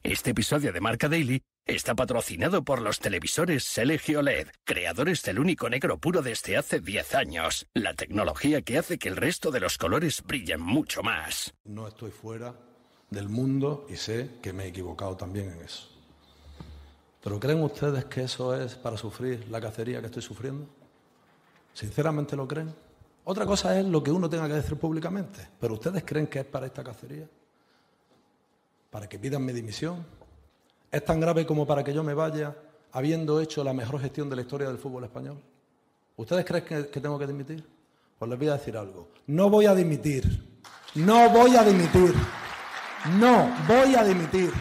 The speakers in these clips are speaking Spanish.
Este episodio de Marca Daily está patrocinado por los televisores LG OLED, creadores del único negro puro desde hace 10 años. La tecnología que hace que el resto de los colores brillen mucho más. No estoy fuera del mundo y sé que me he equivocado también en eso. ¿Pero creen ustedes que eso es para sufrir la cacería que estoy sufriendo? ¿Sinceramente lo creen? Otra cosa es lo que uno tenga que decir públicamente, pero ¿ustedes creen que es para esta cacería? ¿Para que pidan mi dimisión? ¿Es tan grave como para que yo me vaya habiendo hecho la mejor gestión de la historia del fútbol español? ¿Ustedes creen que tengo que dimitir? Pues les voy a decir algo. No voy a dimitir. No voy a dimitir. No voy a dimitir.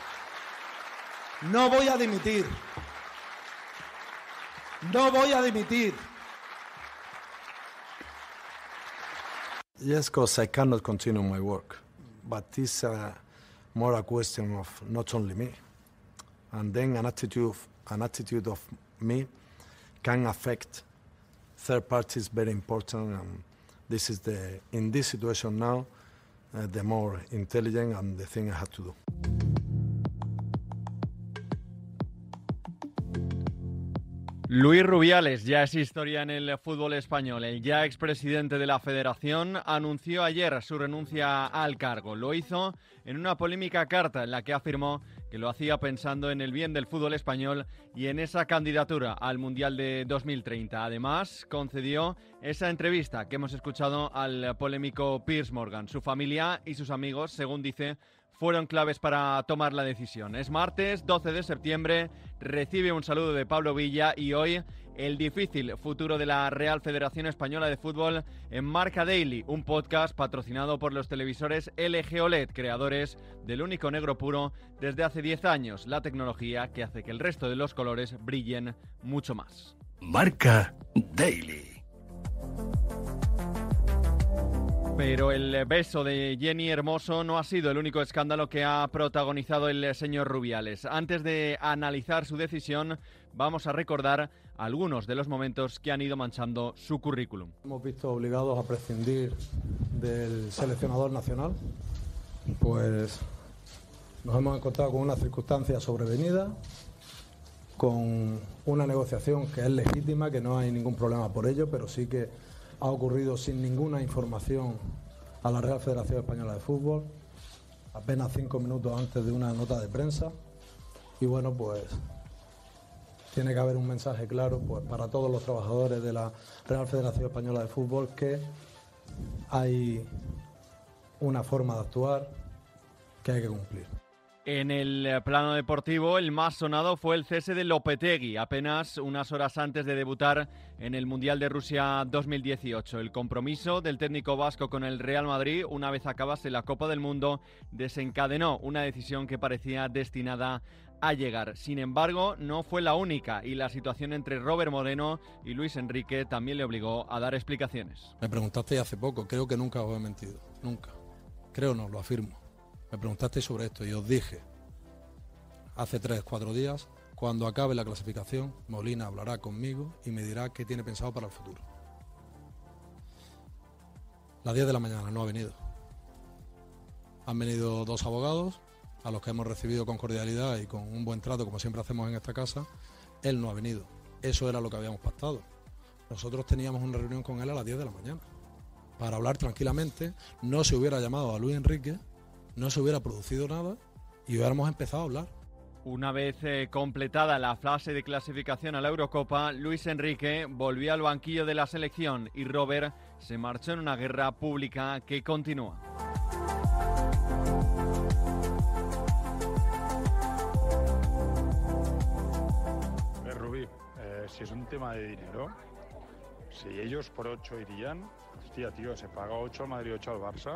No voy a dimitir. No voy a dimitir. Yes, because I cannot continue my work. But it's more a question of not only me. And then an attitude of me can affect third parties very important. And this is in this situation now, the more intelligent and the thing I have to do. Luis Rubiales ya es historia en el fútbol español. El ya expresidente de la Federación anunció ayer su renuncia al cargo. Lo hizo en una polémica carta en la que afirmó que lo hacía pensando en el bien del fútbol español y en esa candidatura al Mundial de 2030. Además, concedió esa entrevista que hemos escuchado al polémico Piers Morgan. Su familia y sus amigos, según dice, fueron claves para tomar la decisión. Es martes 12 de septiembre, recibe un saludo de Pablo Villa y hoy el difícil futuro de la Real Federación Española de Fútbol en Marca Daily, un podcast patrocinado por los televisores LG OLED, creadores del único negro puro desde hace 10 años, la tecnología que hace que el resto de los colores brillen mucho más. Marca Daily. Pero el beso de Jenny Hermoso no ha sido el único escándalo que ha protagonizado el señor Rubiales. Antes de analizar su decisión, vamos a recordar algunos de los momentos que han ido manchando su currículum. Hemos visto obligados a prescindir del seleccionador nacional, pues nos hemos encontrado con una circunstancia sobrevenida, con una negociación que es legítima, que no hay ningún problema por ello, pero sí que ha ocurrido sin ninguna información a la Real Federación Española de Fútbol, apenas 5 minutos antes de una nota de prensa. Y bueno, pues tiene que haber un mensaje claro pues para todos los trabajadores de la Real Federación Española de Fútbol, que hay una forma de actuar que hay que cumplir. En el plano deportivo, el más sonado fue el cese de Lopetegui, apenas unas horas antes de debutar en el Mundial de Rusia 2018. El compromiso del técnico vasco con el Real Madrid, una vez acabase la Copa del Mundo, desencadenó una decisión que parecía destinada a llegar. Sin embargo, no fue la única y la situación entre Robert Moreno y Luis Enrique también le obligó a dar explicaciones. Me preguntaste hace poco, creo que nunca os he mentido, nunca. Creo no, lo afirmo. Me preguntasteis sobre esto y os dije hace 3-4 días, cuando acabe la clasificación, Molina hablará conmigo y me dirá qué tiene pensado para el futuro. Las 10 de la mañana no ha venido. Han venido 2 abogados, a los que hemos recibido con cordialidad y con un buen trato, como siempre hacemos en esta casa. Él no ha venido. Eso era lo que habíamos pactado. Nosotros teníamos una reunión con él a las 10 de la mañana para hablar tranquilamente. No se hubiera llamado a Luis Enrique, no se hubiera producido nada y hubiéramos empezado a hablar. Una vez completada la fase de clasificación a la Eurocopa, Luis Enrique volvió al banquillo de la selección y Robert se marchó en una guerra pública que continúa. Rubí, si es un tema de dinero, si ellos por 8 irían, hostia tío, se paga 8 al Madrid, 8 al Barça.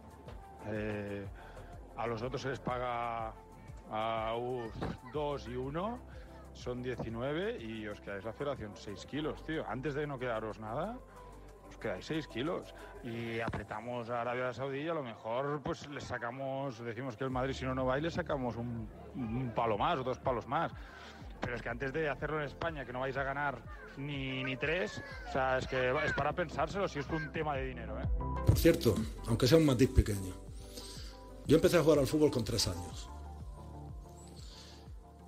A los otros se les paga a 2 y 1, son 19 y os quedáis la federación 6 kilos, tío. Antes de no quedaros nada, os quedáis 6 kilos. Y apretamos a Arabia Saudí y a lo mejor pues les sacamos, decimos que el Madrid si no va y le sacamos un palo más o 2 palos más. Pero es que antes de hacerlo en España, que no vais a ganar ni 3, o sea, es que es para pensárselo si es un tema de dinero, ¿eh? Por cierto, aunque sea un matiz pequeño, yo empecé a jugar al fútbol con 3 años.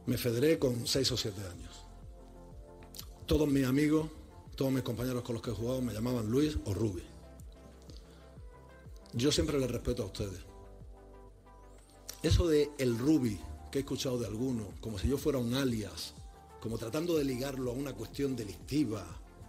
me federé con 6 o 7 años. Todos mis amigos, todos mis compañeros con los que he jugado me llamaban Luis o Rubi. Yo siempre les respeto a ustedes. Eso de el Rubi, que he escuchado de algunos, como si yo fuera un alias, como tratando de ligarlo a una cuestión delictiva,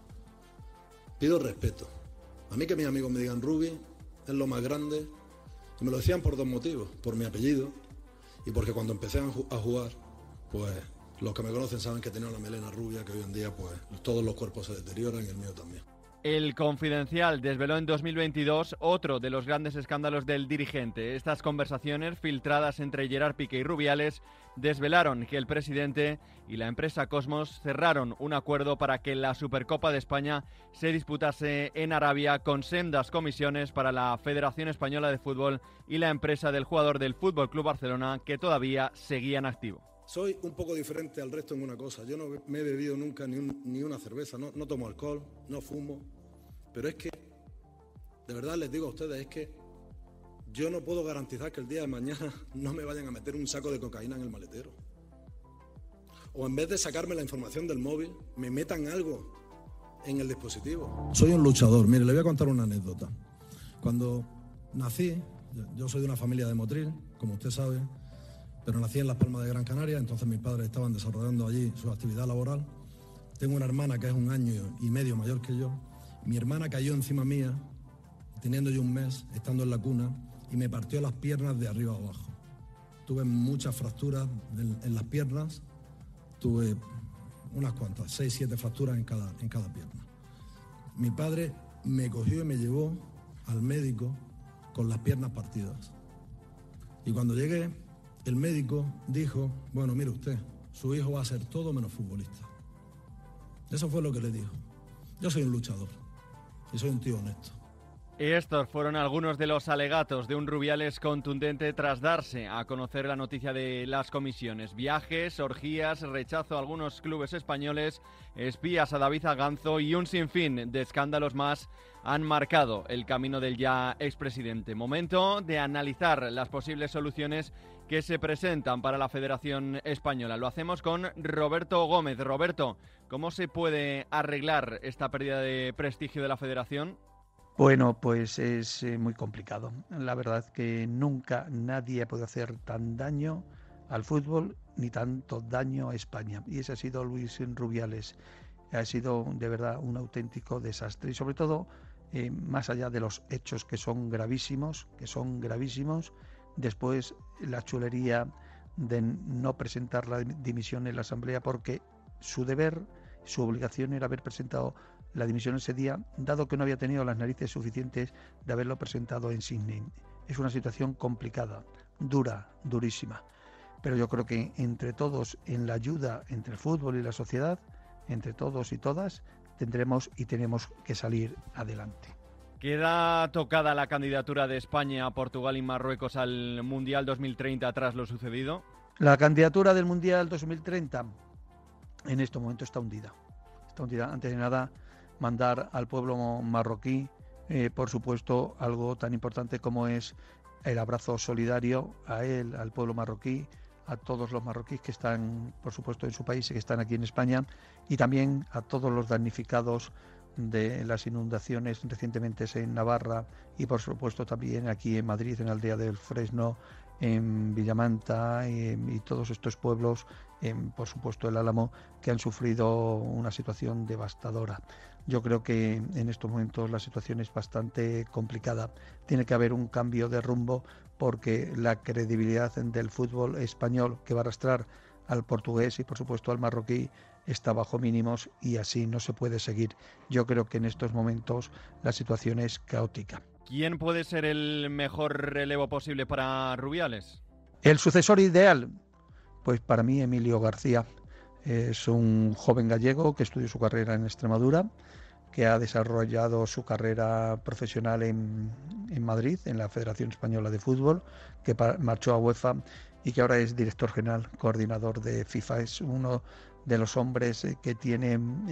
pido respeto. A mí que mis amigos me digan Rubi es lo más grande, y me lo decían por 2 motivos, por mi apellido y porque cuando empecé a jugar, pues los que me conocen saben que tenía una melena rubia, que hoy en día pues todos los cuerpos se deterioran y el mío también. El Confidencial desveló en 2022 otro de los grandes escándalos del dirigente. Estas conversaciones filtradas entre Gerard Piqué y Rubiales desvelaron que el presidente y la empresa Cosmos cerraron un acuerdo para que la Supercopa de España se disputase en Arabia con sendas comisiones para la Federación Española de Fútbol y la empresa del jugador del FC Barcelona, que todavía seguían activo. Soy un poco diferente al resto en una cosa. Yo no me he bebido nunca ni una cerveza, no tomo alcohol, no fumo. Pero es que, de verdad les digo a ustedes, es que yo no puedo garantizar que el día de mañana no me vayan a meter un saco de cocaína en el maletero. O en vez de sacarme la información del móvil, me metan algo en el dispositivo. Soy un luchador. Mire, le voy a contar una anécdota. Cuando nací, yo soy de una familia de Motril, como usted sabe, pero nací en Las Palmas de Gran Canaria, entonces mis padres estaban desarrollando allí su actividad laboral. Tengo una hermana que es 1 año y medio mayor que yo. Mi hermana cayó encima mía, teniendo yo 1 mes, estando en la cuna, y me partió las piernas de arriba a abajo. Tuve muchas fracturas en las piernas, tuve unas cuantas, 6, 7 fracturas en cada pierna. Mi padre me cogió y me llevó al médico con las piernas partidas. Y cuando llegué, el médico dijo, bueno, mire usted, su hijo va a ser todo menos futbolista. Eso fue lo que le dijo. Yo soy un luchador y soy un tío honesto. Estos fueron algunos de los alegatos de un Rubiales contundente tras darse a conocer la noticia de las comisiones. Viajes, orgías, rechazo a algunos clubes españoles, espías a David Aganzo y un sinfín de escándalos más han marcado el camino del ya expresidente. Momento de analizar las posibles soluciones que se presentan para la Federación Española. Lo hacemos con Roberto Gómez. Roberto, ¿cómo se puede arreglar esta pérdida de prestigio de la Federación? Bueno, pues es muy complicado. La verdad que nunca nadie ha podido hacer tan daño al fútbol ni tanto daño a España. Y ese ha sido Luis Rubiales. Ha sido de verdad un auténtico desastre. Y sobre todo, más allá de los hechos que son gravísimos, después la chulería de no presentar la dimisión en la Asamblea, porque su deber, su obligación era haber presentado la dimisión ese día, dado que no había tenido las narices suficientes de haberlo presentado en Sydney. Es una situación complicada, durísima. Pero yo creo que entre todos, en la ayuda entre el fútbol y la sociedad, entre todos y todas, tendremos y tenemos que salir adelante. ¿Queda tocada la candidatura de España, Portugal y Marruecos al Mundial 2030 tras lo sucedido? La candidatura del Mundial 2030 en este momento está hundida. Antes de nada, mandar al pueblo marroquí, por supuesto, algo tan importante como es el abrazo solidario a él, al pueblo marroquí, a todos los marroquíes que están, por supuesto, en su país y que están aquí en España, y también a todos los damnificados de las inundaciones recientemente en Navarra y, por supuesto, también aquí en Madrid, en Aldea del Fresno, en Villamanta y todos estos pueblos, por supuesto el Álamo, que han sufrido una situación devastadora. Yo creo que en estos momentos la situación es bastante complicada. Tiene que haber un cambio de rumbo porque la credibilidad del fútbol español, que va a arrastrar al portugués y por supuesto al marroquí, está bajo mínimos y así no se puede seguir. Yo creo que en estos momentos la situación es caótica. ¿Quién puede ser el mejor relevo posible para Rubiales? El sucesor ideal, pues para mí Emilio García. Es un joven gallego que estudió su carrera en Extremadura, que ha desarrollado su carrera profesional en Madrid, en la Federación Española de Fútbol, que marchó a UEFA y que ahora es director general, coordinador de FIFA. Es uno de los hombres que tiene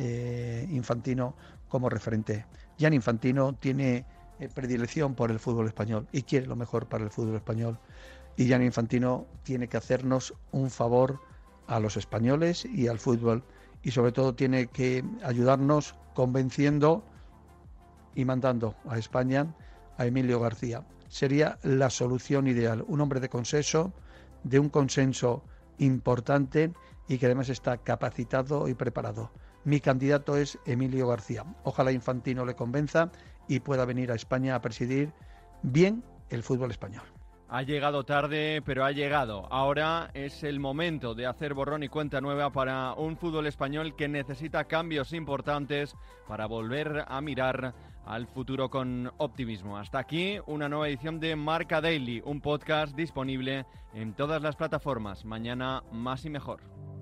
Infantino como referente. Gianni Infantino tiene predilección por el fútbol español y quiere lo mejor para el fútbol español. Y Gianni Infantino tiene que hacernos un favor a los españoles y al fútbol, y sobre todo tiene que ayudarnos convenciendo y mandando a España a Emilio García. Sería la solución ideal, un hombre de consenso, de un consenso importante y que además está capacitado y preparado. Mi candidato es Emilio García. Ojalá Infantino le convenza y pueda venir a España a presidir bien el fútbol español. Ha llegado tarde, pero ha llegado. Ahora es el momento de hacer borrón y cuenta nueva para un fútbol español que necesita cambios importantes para volver a mirar al futuro con optimismo. Hasta aquí una nueva edición de Marca Daily, un podcast disponible en todas las plataformas. Mañana más y mejor.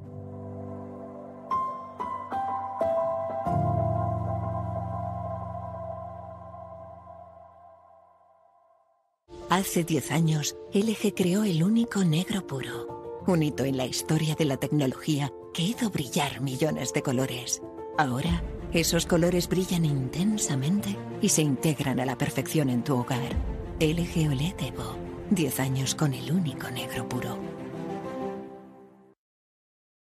Hace 10 años, LG creó el único negro puro. Un hito en la historia de la tecnología que hizo brillar millones de colores. Ahora, esos colores brillan intensamente y se integran a la perfección en tu hogar. LG OLED Evo. 10 años con el único negro puro.